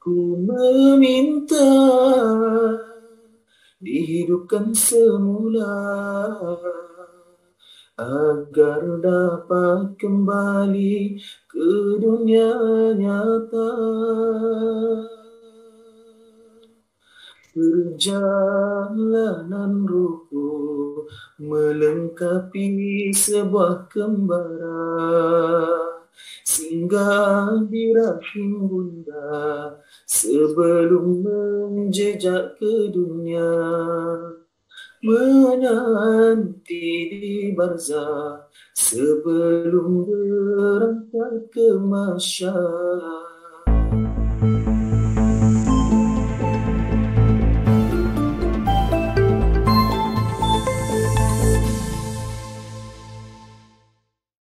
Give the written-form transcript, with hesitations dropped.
Ku meminta dihidupkan semula agar dapat kembali ke dunia nyata. Perjalanan ruhku melengkapi sebuah kembara, singgah di rahim bunda sebelum menjejak ke dunia, menanti di barzah sebelum berangkat ke masyar.